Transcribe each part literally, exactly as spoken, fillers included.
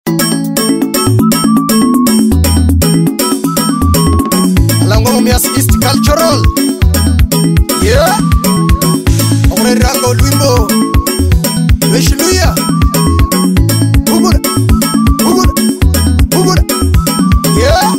Alango Mias East Cultural. Yeah. Ore rango Luimbo. Meshiluya. Bubura. Bubura. Bubura. Yeah.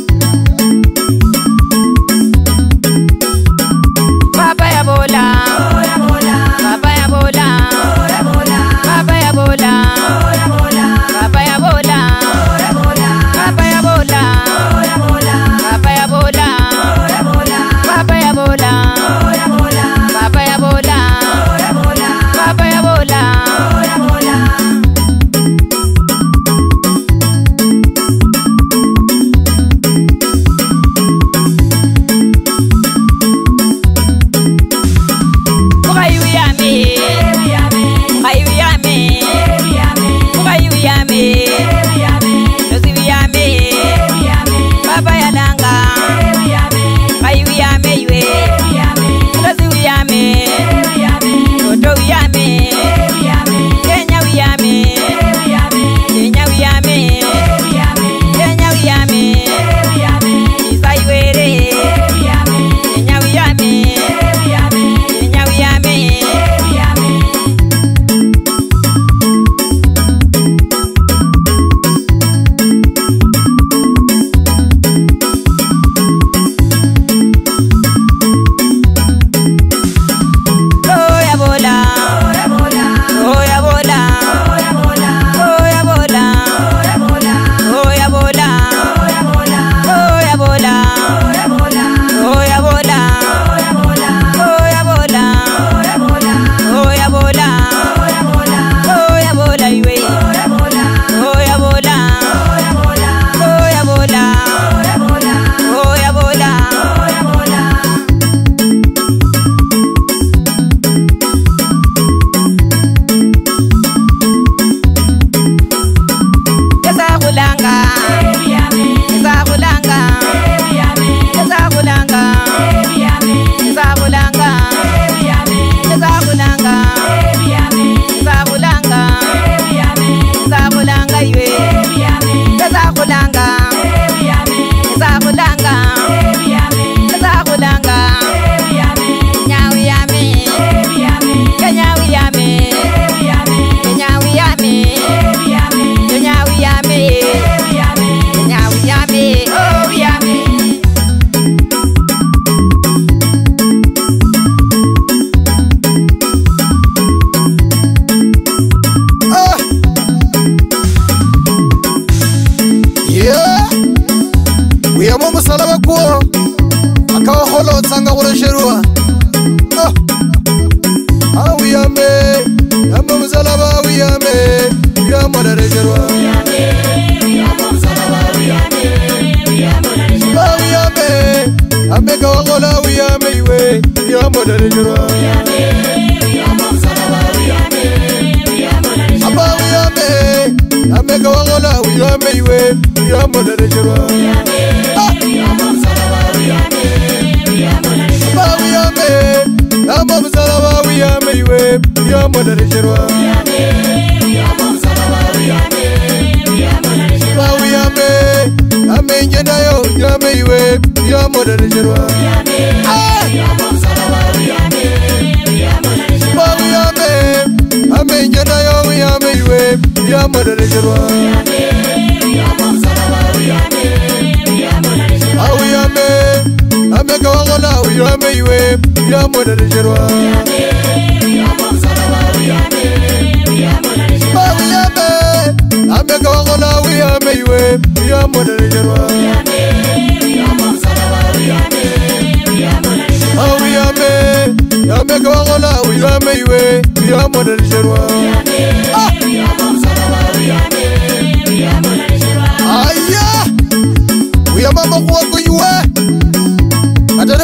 Papa ya bola. Bola bola. Papa ya bola. Bola bola. Papa ya bola. Bola bola. Papa ya bola. Bola bola. Papa ya bola. Bola bola. Papa ya bola. Bola bola. Papa ya bola. Bola bola. Papa ya bola. Bola bola. Papa ya bola. Bola bola.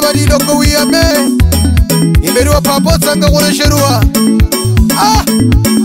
Ah!